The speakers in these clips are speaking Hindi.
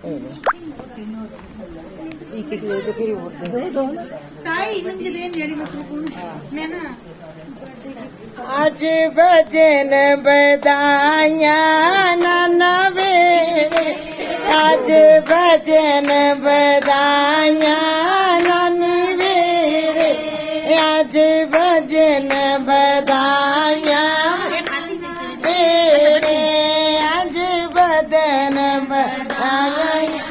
एक ले तो फिर ताई मंजे देन जेडी मैं ना आज भजन बधाया नाना वेड़े आज भजन बधाया नानी वेड़े आज भजन बधाया वेड़े आज भजन बधाया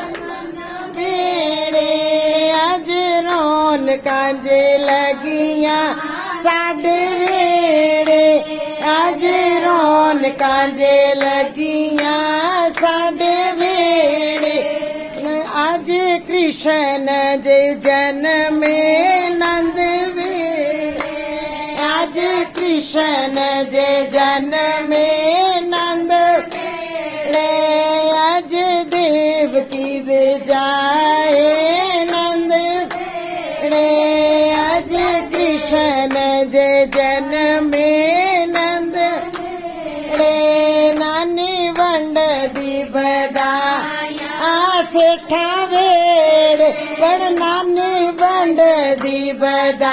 वेड़े आज रोन कांजे लगिया साढ़े वेड़े आज रोन कांजे लगिया साढ़े वेड़े आज कृष्ण जे जन्म नंद वेड़े आज कृष्ण जे जन्म नंद वेड़े आज देवकी दे जाए नंद वेड़े आज कृष्ण जे जन्म नंद रे नानी वंड दी बदा सेठा वेड़ पर नानी वंड दी बदा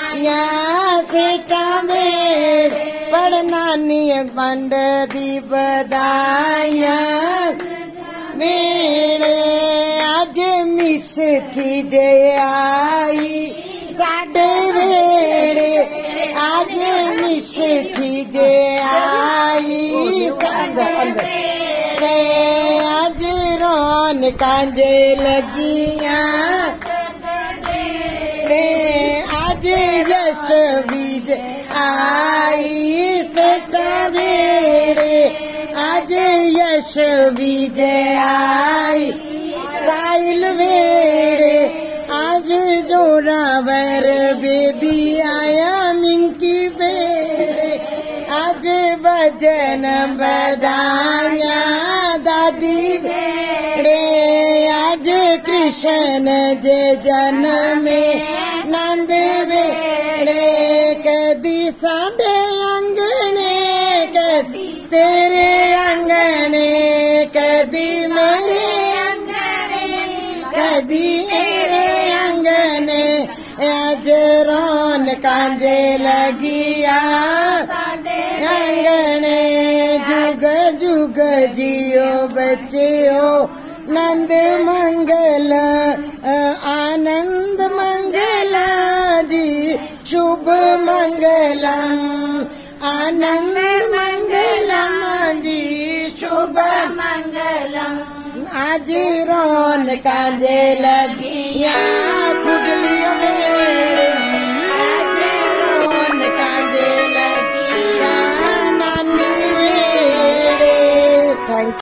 सेठा वेड़ पर नानी वंड दी बदाया वेड़े आज मिष्ठी जे आई साढ़े वेड़े आज मिष्ठी जे आई साढ़े आज रोन कांजे लगिया आज यश बीज आई सेठा वेड़े आज यश बीज आई साइल वेड़े आज जोरावर बेबी आया मिंकी वेड़े आज भजन बधाया दादी वेड़े आज कृष्ण जे जन्म नंद वेड़े कदी साढ़े अंगने कदी तेरे अंगने कदी मेरे अंगने कदी मेरे अंगने आज रोन कांजे लगिया अंगने जुग जुग जियो बच्चियो नंद मंगल आनंद मंगला जी शुभ मंगलम आनंद मंगलम जी शुभ मंगलम आज रोन कांजे लगिया खुडलियो